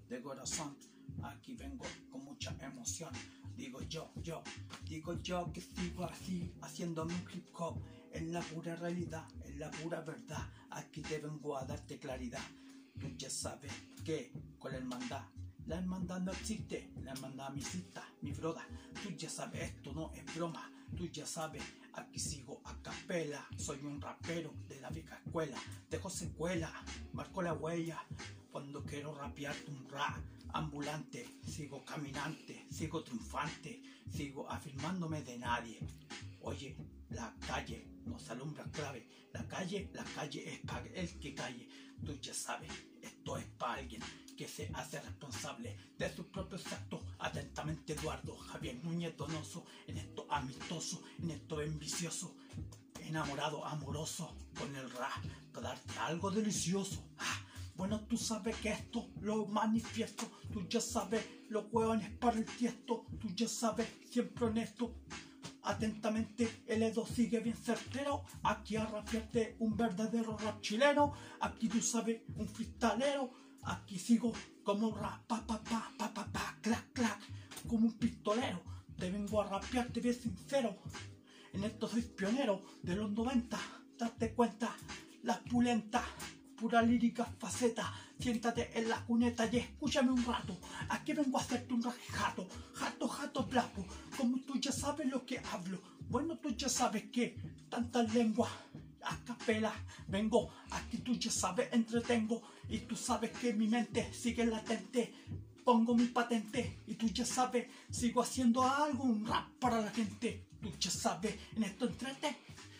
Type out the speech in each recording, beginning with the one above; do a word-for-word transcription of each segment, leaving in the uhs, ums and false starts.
de corazón. Aquí vengo con mucha emoción. Digo yo, yo, digo yo que sigo así, haciéndome un hip hop. Es la pura realidad, es la pura verdad. Aquí te vengo a darte claridad. Tú ya sabes que con la hermandad, la hermandad no existe, la hermandad me cita, mi broda. Tú ya sabes, esto no es broma. Tú ya sabes, aquí sigo a capela. Soy un rapero de la vieja escuela. Dejo secuela, marco la huella. Cuando quiero rapearte un rap ambulante, sigo caminante, sigo triunfante, sigo afirmándome de nadie. Oye, la calle nos alumbra clave. La calle, la calle es para el que calle. Tú ya sabes, esto es para alguien que se hace responsable de sus propios actos. Atentamente, Eduardo Javier Núñez Donoso. En esto amistoso, en esto ambicioso, enamorado, amoroso con el rap, para darte algo delicioso. Ah, bueno, tú sabes que esto lo manifiesto. Tú ya sabes, los hueones para el tiesto. Tú ya sabes, siempre honesto. Atentamente, el Edo sigue bien certero. Aquí a rapearte un verdadero rap chileno. Aquí tú sabes, un freestalero. Aquí sigo como un rap, pa, pa, pa, pa, pa, pa, clac, clac. Como un pistolero. Te vengo a rapearte bien sincero. En esto soy pionero de los noventa. Date cuenta, las pulentas, pura lírica faceta. Siéntate en la cuneta y escúchame un rato. Aquí vengo a hacerte un jato, jato, jato, plapo. Como tú ya sabes lo que hablo. Bueno, tú ya sabes que tantas lenguas a capela vengo. Aquí tú ya sabes, entretengo. Y tú sabes que mi mente sigue latente. Pongo mi patente y tú ya sabes, sigo haciendo algo, un rap para la gente. Tú ya sabes, en esto entrete.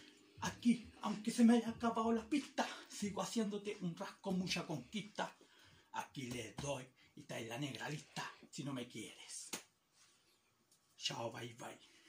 Aquí, aunque se me haya acabado la pista, sigo haciéndote un rap con mucha conquista. Aquí le doy y trae la negra lista si no me quieres. Chao, bye, bye.